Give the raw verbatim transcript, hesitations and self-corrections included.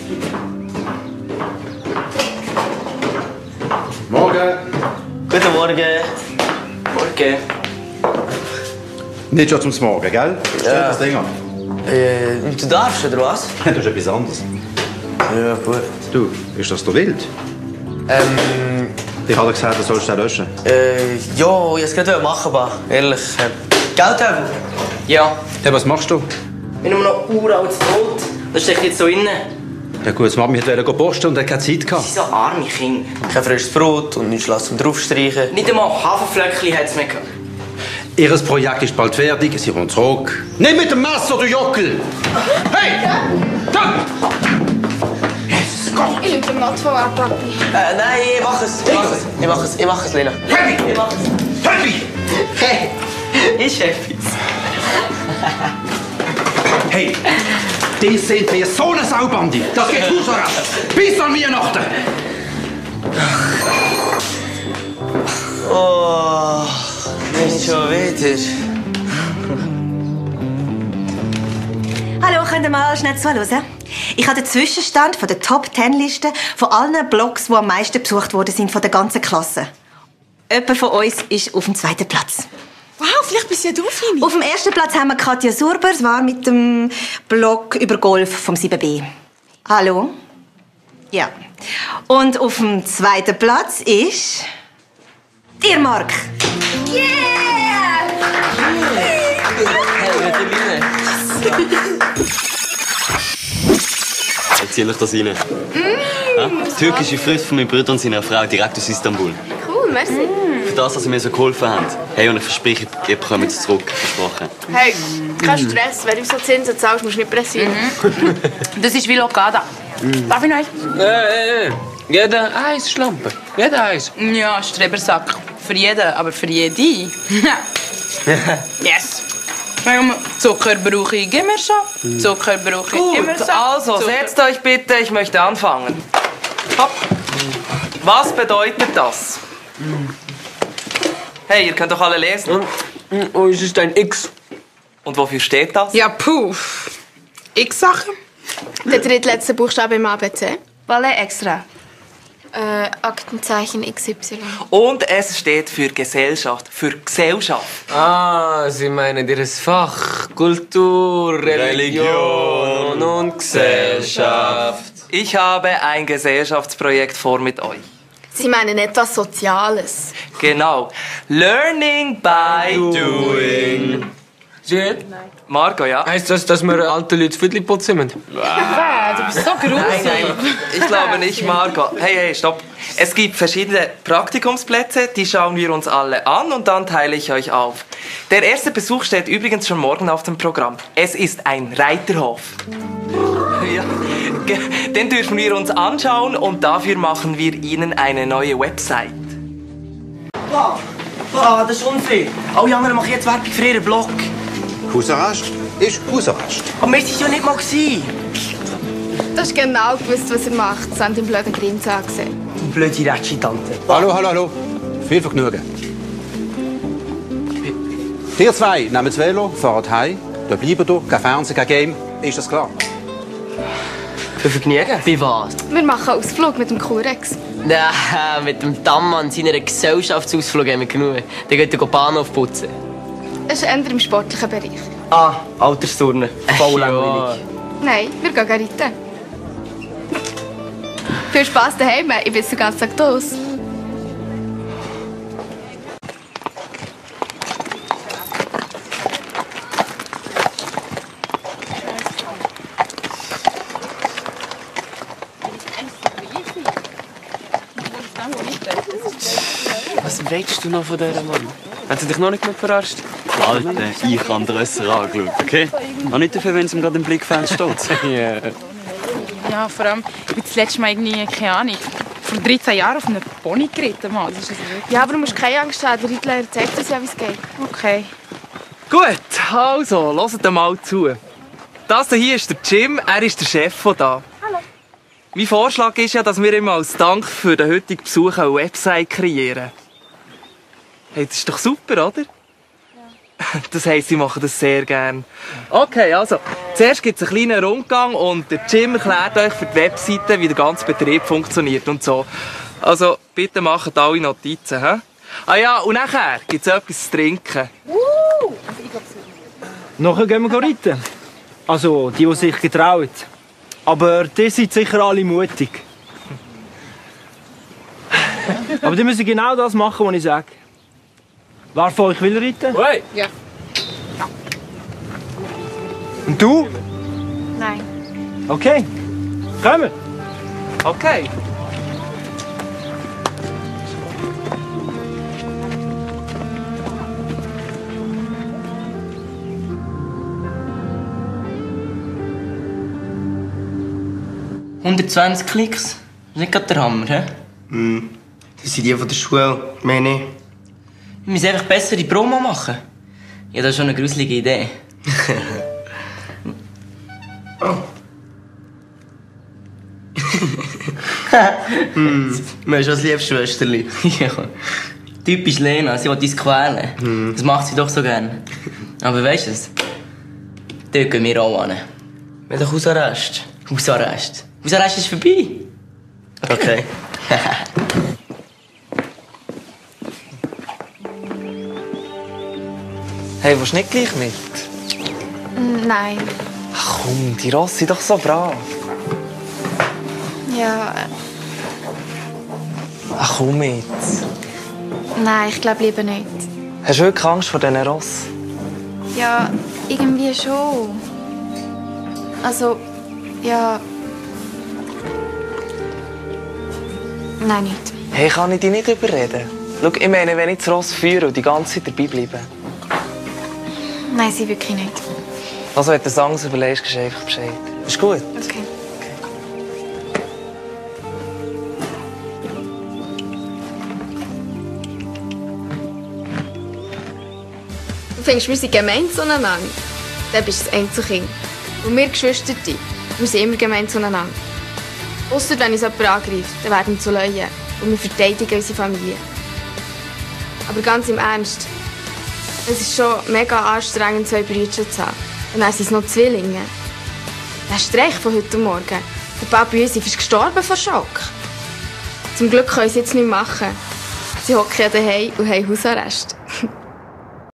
Morgen. Guten Morgen. Morgen. Nicht schon zum Morgen, gell? Stell Ja. das Ding an. Äh, du darfst, oder was? Das ist etwas anderes. Ja, gut. Du, ist das doch wild? Ähm, Ich habe gesagt, du sollst den löschen. äh, ja, ich wollte es machen, aber ehrlich. Äh, Geld haben? Ja. Hey, was machst du? Ich habe nur noch uraltes Brot. Das steckt jetzt so innen. Ja gut, die Mami wollte posten und hat keine Zeit gehabt. Sie sind so arme Kinder. Kein frisches Brot und nichts zum draufstreichen. Nicht einmal Haferflöckchen hat es mehr gehabt. Ihr Projekt ist bald fertig, sie kommt zurück. Nicht mit dem Messer, du Jockel! Hey! Komm! Jesus Gott! Ich nehme den Notfall ab, Papi. Äh, nein, ich mach es. Ich mach es. Ich mach es, ich mach es, Lena. Happy! Ich mach es. Happy! Hey, ich Happy. Hey! Die sind mir so eine Saubande! Das geht Hausarrest! Bis an Weihnachten! Oh, nicht schon wieder. Hallo, könnt ihr mal schnell zuhören? Ich habe den Zwischenstand von der Top zehn Liste von allen Blogs, die am meisten besucht worden sind von der ganzen Klasse. Jemand von uns ist auf dem zweiten Platz. Wow, vielleicht bist ja du, Fini. Auf dem ersten Platz haben wir Katja Surber, das war mit dem Blog über Golf vom sieben b. Hallo? Ja. Und auf dem zweiten Platz ist... dir, Mark. Yeah! Hey, mit der Line. Jetzt ziehe ich das rein. Mm. Ja? Türkische Früchte von meinen Brüdern und seiner Frau direkt aus Istanbul. Cool, merci. Mm. Für das, dass sie mir so geholfen haben. Hey, und ich verspreche, ihr bekommt es zurück. Versprochen. Hey, kein Stress. Wenn du so Zinsen zahlst, musst du nicht pressieren. Mhm. Das ist wie Lokada. Mm. Darf ich noch eins? Äh, äh, jeder eins, Schlampe. Jeder eins. Ja, Strebersack. Für jeden, aber für jede. Yes. Zucker brauche ich immer schon. Zucker brauche ich Gut, immer schon. also, Zucker. setzt euch bitte, ich möchte anfangen. Hopp. Was bedeutet das? Hey, ihr könnt doch alle lesen. Oh, es ist ein X. Und wofür steht das? Ja, puh. X-Sachen? Der drittletzte Buchstabe im A B C. Voilà, extra. Äh, Aktenzeichen X Y. Und es steht für Gesellschaft, für Gesellschaft. Ah, Sie meinen Ihres Fach Kultur, Religion und Gesellschaft. Ich habe ein Gesellschaftsprojekt vor mit euch. Sie meinen etwas Soziales. Genau. Learning by doing. Sie? Marko, ja? Heißt das, dass wir alte Leute das Viertel putzen müssen? Du bist so gruselig. Nein, nein, ich glaube nicht, Marko. Hey, hey, stopp. Es gibt verschiedene Praktikumsplätze, die schauen wir uns alle an und dann teile ich euch auf. Der erste Besuch steht übrigens schon morgen auf dem Programm. Es ist ein Reiterhof. Ja, den dürfen wir uns anschauen und dafür machen wir Ihnen eine neue Website. Wow, wow, das ist unfair. Alle anderen machen jetzt Werbung für ihren Blog. Hausarrest ist Hausarrest. Aber wir waren ja nicht mal gewesen. Du hast genau gewusst, was er macht. Sie haben den blöden Grinsen angesehen. Du blöde Rätschi-Tante. Hallo, hallo, hallo. Viel Vergnügen. Ihr zwei nehmt das Velo, fahrt heim. Da bleiben ihr, kein Fernsehen, kein Game. Ist das klar? Für Vergnügen? Bei was? Wir machen einen Ausflug mit dem KuReX. Ja, mit dem Dammann seiner Gesellschaftsausflug haben wir genug. Dann geht er den Bahnhof putzen. Das ist eher im sportlichen Bereich. Ah, Altersturnen. Voll langweilig. Nein, wir gehen reiten. Viel Spass daheim. Ich bin den ganzen Tag los. Was redest du noch von dieser Mann? Hat sie dich noch nicht mehr verarscht? Alter, ich habe den Rösser angeschaut, okay? Auch nicht dafür, wenn es ihm gerade im Blickfeld steht. Yeah. Ja, vor allem, ich bin das letzte Mal irgendwie, keine Ahnung, vor dreizehn Jahren auf einem Pony geritten. Mann. Das ist also wirklich... Ja, aber du musst keine Angst haben. Der Reitlehrer zeigt uns ja, wie es geht. Okay. Gut, also, hört mal zu. Das hier ist der Jim, er ist der Chef von da. Hallo. Mein Vorschlag ist ja, dass wir ihm als Dank für den heutigen Besuch eine Website kreieren. Hey, das ist doch super, oder? Ja. Das heisst, sie machen das sehr gern. Okay, also, zuerst gibt es einen kleinen Rundgang und der Jim erklärt euch für die Webseite, wie der ganze Betrieb funktioniert und so. Also, bitte macht alle Notizen, hä? Ah ja, und nachher gibt es etwas zu trinken. Uh! Nachher gehen wir reiten. Also, die, die sich getrauen. Aber die sind sicher alle mutig. Aber die müssen genau das machen, was ich sage. Wer von euch will reiten? Hey! Ja. Und du? Nein. Okay. Kommen. Okay. hundertzwanzig Klicks? Das ist nicht gerade der Hammer, hä? Mm, das sind die von der Schule, Beni. Wir müssen einfach bessere Promo machen. Ja, das ist schon eine gruselige Idee. Oh. mm, man ist schon das liebste Schwesterli. Ja. Typisch Lena, sie will uns quälen. Mm. Das macht sie doch so gern. Aber weißt du es? Dort gehen wir auch hin. Wir haben doch Hausarrest. Hausarrest? Hausarrest ist vorbei. Okay. Hey, willst du nicht gleich mit? Mm, Nein. Ach komm, die Rosse sind doch so brav. Ja, Ach komm mit. nein, ich glaube lieber nicht. Hast du wirklich Angst vor diesen Ross? Ja, irgendwie schon. Also, ja. Nein, nicht. Hey, kann ich dich nicht überreden? Schau, ich meine, wenn ich das Ross führe und die ganze Zeit dabei bleibe. Nein, sie wirklich nicht. Also, wenn du das Angst überlegst, gibst du einfach Bescheid. Ist gut? Okay. Du findest, wir sind gemein zueinander. Dann bist du das Einzelkind. Und wir Geschwister, wir sind immer gemein zueinander. Ausser wenn uns jemand angreift, dann werden wir zu Leuen. Und wir verteidigen unsere Familie. Aber ganz im Ernst, es ist schon mega anstrengend, zwei Brüder zu haben. Und dann sind es noch Zwillinge. Der Streich von heute Morgen. Der Papi Josef ist gestorben vor Schock. Zum Glück können sie jetzt nichts machen. Sie hocken ja daheim und haben Hausarrest.